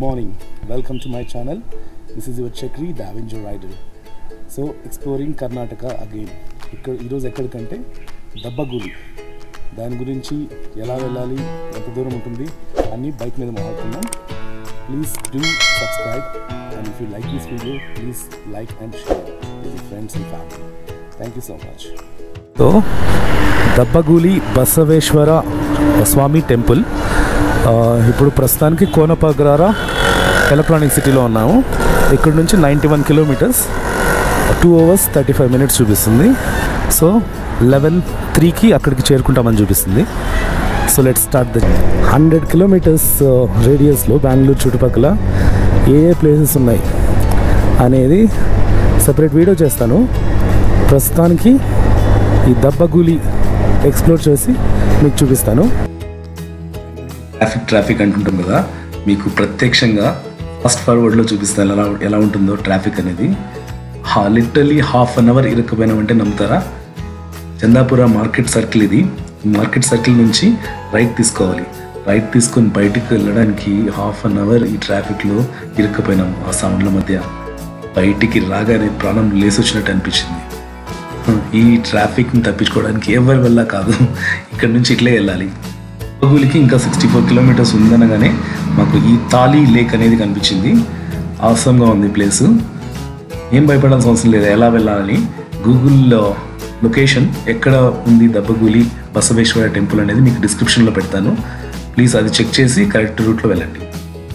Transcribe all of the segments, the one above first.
morning, welcome to my channel. This is your Chakri, the Avenger Rider. So exploring Karnataka again. ఈరోజు ఎక్కడికంటే దబ్బగూలి, దాని గురించి ఎలా వెళ్ళాలి, ఎంత దూరం ఉంటుంది అన్నీ బైక్ మీద మాట్లాడుతున్నాం. Please do subscribe and if you like this video please like and share with friends and family. Thank you so much. So Dabbaguli Basaveshwara Swami temple. ఇప్పుడు ప్రస్తుతానికి కోనపగ్రార ఎలక్ట్రానిక్ సిటీలో ఉన్నాము. ఇక్కడ నుంచి 91 కిలోమీటర్స్, 2 hours 35 minutes చూపిస్తుంది. సో 11:03కి అక్కడికి చేరుకుంటామని చూపిస్తుంది. So let's start the 100 kilometers రేడియస్లో బెంగళూరు చుట్టుపక్కల ఏ ప్లేసెస్ ఉన్నాయి అనేది సపరేట్ వీడియో చేస్తాను. ప్రస్తుతానికి ఈ దబ్బగూలి ఎక్స్ప్లోర్ చేసి మీకు చూపిస్తాను. ట్రాఫిక్ అంటుంటాం కదా, మీకు ప్రత్యక్షంగా ఫాస్ట్ ఫార్వర్డ్లో చూపిస్తాను ఎలా ఉంటుందో ట్రాఫిక్ అనేది. లిటరలీ హాఫ్ అన్ అవర్ ఇరుక్కుపోయినామంటే నమ్ముతారా? చందాపుర మార్కెట్ సర్కిల్ ఇది. మార్కెట్ సర్కిల్ నుంచి రైట్ తీసుకోవాలి. రైట్ తీసుకొని బయటికి వెళ్ళడానికి హాఫ్ అన్ అవర్ ఈ ట్రాఫిక్లో ఇరుక్కుపోయినాం. ఆ సౌండ్ల మధ్య బయటికి రాగానే ప్రాణం లేసొచ్చినట్టు అనిపించింది. ఈ ట్రాఫిక్ని తప్పించుకోవడానికి ఎవరి వల్ల కాదు, ఇక్కడ నుంచి ఇట్లే వెళ్ళాలి. దబ్బగూలికి ఇంకా 64 kilometers ఉందనగానే మాకు ఈ తాళీ లేక్ అనేది కనిపించింది. అవసరంగా ఉంది ప్లేసు. ఏం భయపడాల్సిన అవసరం లేదు. ఎలా వెళ్ళాలని గూగుల్లో లొకేషన్ ఎక్కడ ఉంది దబ్బగూలి బసవేశ్వర టెంపుల్ అనేది మీకు డిస్క్రిప్షన్లో పెడతాను. ప్లీజ్ అది చెక్ చేసి కరెక్ట్ రూట్లో వెళ్ళండి.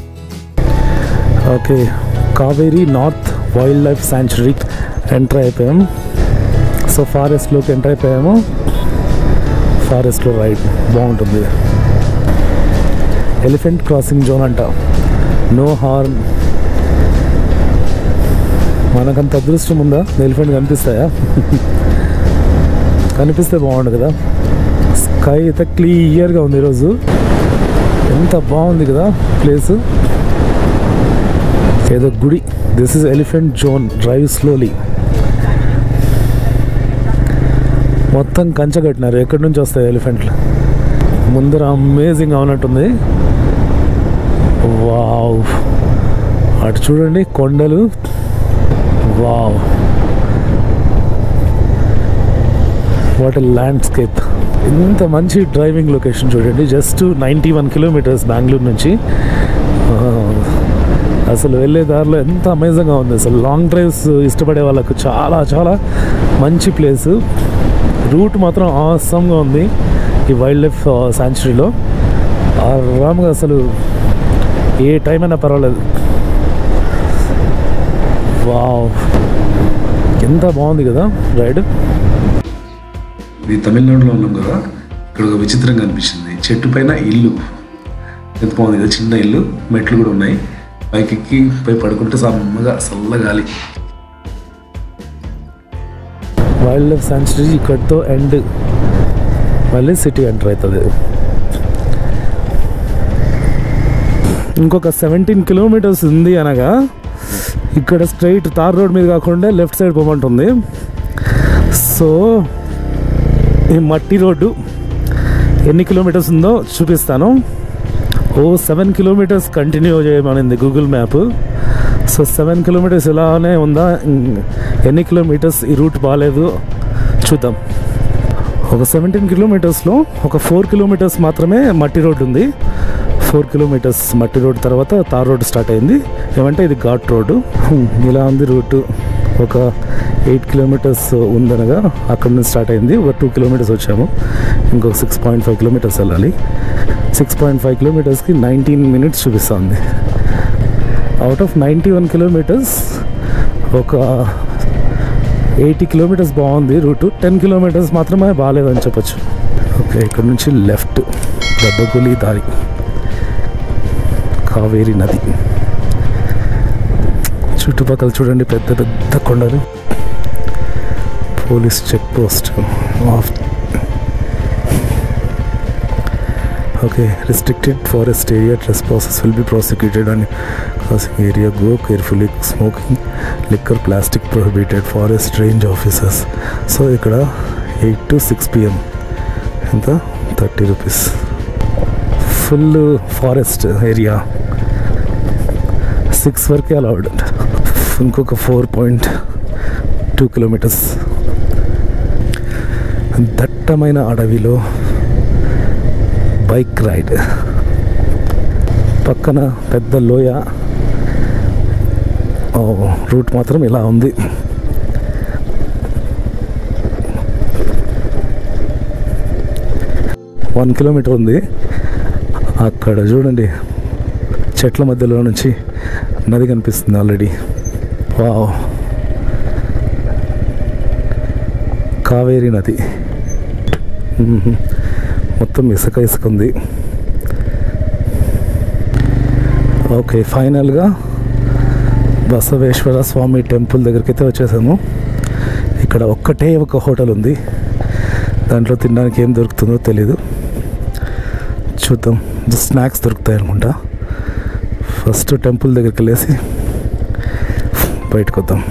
Okay, Kaveri north wildlife sanctuary enter అయిపోయాం. సో ఫారెస్ట్లోకి ఎంటర్ అయిపోయాము. ఫారెస్ట్లో రైడ్ బాగుంటుంది. ఎలిఫెంట్ క్రాసింగ్ జోన్ అంట, నో హార్న్. మనకంత అదృష్టం ఉందా? ఎలిఫెంట్ కనిపిస్తాయా? కనిపిస్తే బాగుండు కదా. స్కై అయితే క్లియర్గా ఉంది ఈరోజు. ఎంత బాగుంది కదా ప్లేసు. ఏదో గుడి. This is elephant zone. Drive slowly. మొత్తం కంచె కట్టినారు. ఎక్కడి నుంచి వస్తాయి ఎలిఫెంట్లు? ముందర అమేజింగ్ అవునట్టుంది. వావ్, అటు చూడండి కొండలు. Wow, what a landscape. ఇంత మంచి డ్రైవింగ్ లొకేషన్ చూడండి. జస్ట్ 91 kilometers బెంగళూరు నుంచి. అసలు వెళ్ళే దారిలో ఎంత అమేజింగ్గా ఉంది. అసలు లాంగ్ డ్రైవ్స్ ఇష్టపడే వాళ్ళకు చాలా చాలా మంచి ప్లేసు. రూట్ మాత్రం ఆసమ్గా ఉంది ఈ వైల్డ్ లైఫ్ శాంచురీలో. ఆరామ్గా అసలు ఏ టైం అయినా పర్వాలేదు. వావ్, ఎంత బాగుంది కదా రైడ్. ఇది తమిళనాడులో ఉన్నాం కదా. ఇక్కడ ఒక విచిత్రంగా అనిపించింది. చెట్టు పైన ఇల్లు ఎంత బాగుంది కదా. చిన్న ఇల్లు, మెట్లు కూడా ఉన్నాయి. పైకి ఎక్కి పై పడుకుంటే సమ్మగా చల్లగాలి. వైల్డ్ లైఫ్ శాంచురీ ఇక్కడితో ఎండ్. మళ్ళీ సిటీ ఎంటర్ అవుతుంది. ఇంకొక 17 kilometers ఉంది అనగా ఇక్కడ స్ట్రైట్ తార్ రోడ్ మీద కాకుండా లెఫ్ట్ సైడ్ పోమంటుంది. సో ఈ మట్టి రోడ్డు ఎన్ని కిలోమీటర్స్ ఉందో చూపిస్తాను. 7 kilometers కంటిన్యూ చేయమనింది గూగుల్ మ్యాప్. సో 7 kilometers ఇలానే ఉందా? ఎన్ని కిలోమీటర్స్ ఈ రూట్ బాగాలేదు చూద్దాం. ఒక 17 kilometersలో ఒక 4 kilometers మాత్రమే మట్టి రోడ్డు ఉంది. 4 kilometers మట్టి రోడ్డు తర్వాత తార్ రోడ్డు స్టార్ట్ అయింది. ఏమంటే ఇది ఘాట్ రోడ్డు. ఇలా ఉంది రూటు. ఒక 8 kilometers ఉందనగా అక్కడ నుంచి స్టార్ట్ అయింది. ఒక 2 kilometers వచ్చాము. ఇంకొక 6.5 kilometers వెళ్ళాలి. 6.5 kilometersకి 19 minutes చూపిస్తుంది. అవుట్ ఆఫ్ 91 kilometers ఒక 80 kilometers బాగుంది రూటు. 10 kilometers మాత్రమే బాగాలేదని చెప్పచ్చు. ఓకే, ఇక్కడ నుంచి లెఫ్ట్ దబ్బగూలి దారి, కావేరీ నది. చుట్టుపక్కల చూడండి పెద్ద పెద్ద కొండలు. Police check post off. Okay, restricted forest area, trespassers will be prosecuted on crossing area. Go carefully. Smoking, liquor, plastic prohibited. Forest range officers. So ఇక్కడ 8 to 6 PM ఎంత 30 rupees. Full forest area. 6 వరకే allowed. ఇంకొక 4.2 kilometres దట్టమైన అడవిలో bike ride. పక్కన పెద్ద లోయ. Route మాత్రం ఇలా ఉంది. వన్ కిలోమీటర్ ఉంది. అక్కడ చూడండి, చెట్ల మధ్యలో నుంచి నది కనిపిస్తుంది ఆల్రెడీ. వావ్, కావేరీ నది. మొత్తం ఇసుక ఇసుక ఉంది. ఓకే, ఫైనల్గా బసవేశ్వర స్వామి టెంపుల్ దగ్గరికి అయితే వచ్చేసాము. ఇక్కడ ఒక్కటే ఒక హోటల్ ఉంది. దాంట్లో తినడానికి ఏం దొరుకుతుందో తెలీదు, చూద్దాం. జస్ట్ స్నాక్స్ దొరుకుతాయి అనుకుంటా. ఫస్ట్ టెంపుల్ దగ్గరికి వెళ్ళేసి బయటకు వద్దాం.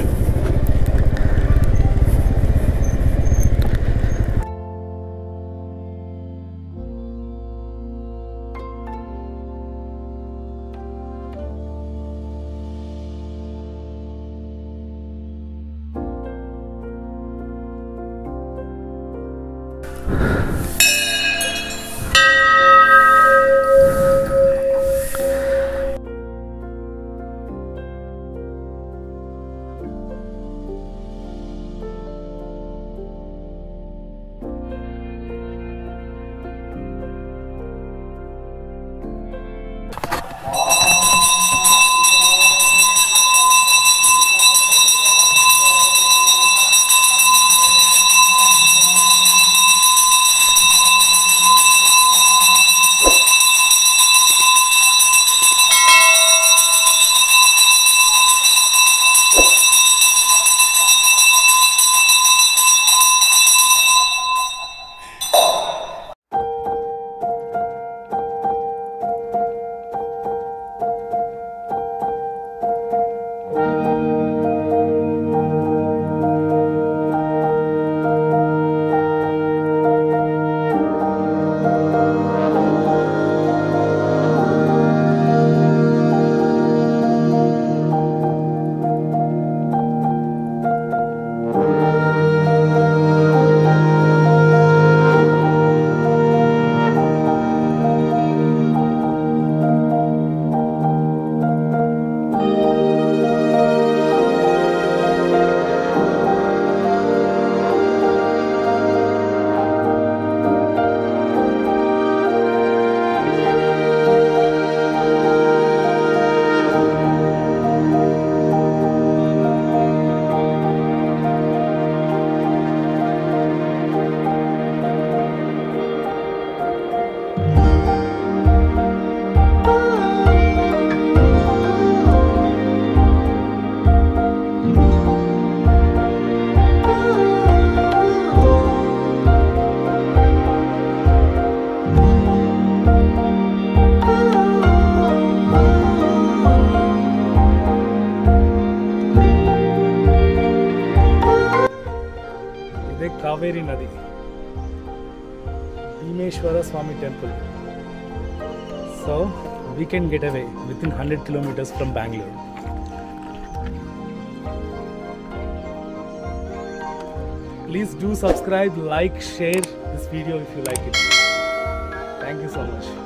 కావేరీ నది, Bhimeshwara Swami temple. So we can get away within 100 kilometers from Bangalore. Please do subscribe, like, share this video if you like it. Thank you so much.